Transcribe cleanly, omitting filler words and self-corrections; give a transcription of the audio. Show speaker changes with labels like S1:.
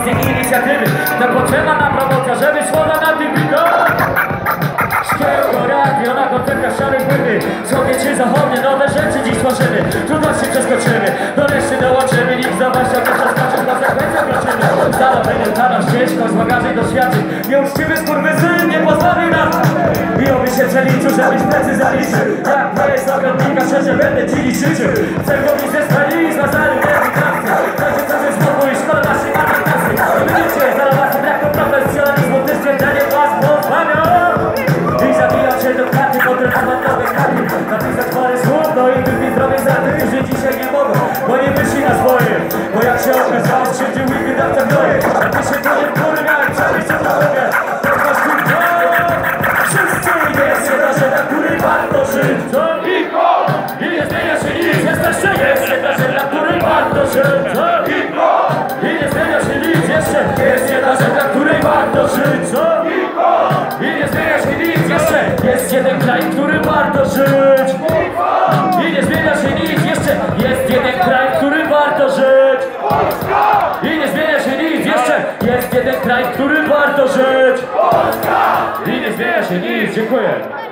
S1: wizji i inicjatywy. To potrzeba nam promocja, żeby szło na tym widok. Szkiełko radio na koncertach szarej płyty. Wschodnie czy zachodnie, nowe rzeczy dziś tworzymy. Trudności przeskoczymy, do reszty dołączymy. Nikt za was nie przeskoczy, w konsekwencjach kroczymy. Stalowy kanał ścieżką z bagażej doświadczeń. Nieuczciwy skurwysyn nie pozbawi nas. I oby się przeliczył, żebyś plecy zaliczył. Jak to jest ogrodnika, szczerze będę ci liczył. Chcę mówić ze stali, z Nazary, wielki będzie co ze spokój, szkoda naszej adaptacji. Będziecie zalowacy braku profesjonalizmu, ty stwierdzenie was pozbawią. I zabijam się do kraty, potem nawet nowe karty. Napisać parę słów, no i wypić zdrowie za tych, którzy dzisiaj nie mogą, bo nie wyszli na swoje. Bo jak się okazało, skrzywdził i wydawca gnoje. Napiszę to nie wkury, miałem przebić się na drogę. To was kurwa, wszyscy wiecie, że na góry warto żyć. Co? I nie zmienia się nic, jeszcze jest jedna rzecz, na której warto żyć. Co? I nie zmienia się nic, jeszcze jest jedna rzecz, na której warto żyć. Co? I nie zmienia się nic, jeszcze jest jeden kraj, w którym warto żyć. I nie zmienia się nic, jeszcze jest jeden kraj, w którym warto żyć. I nie zmienia się nic, jeszcze jest jeden kraj, w którym warto żyć. I nie zmienia się nic, dziękuję.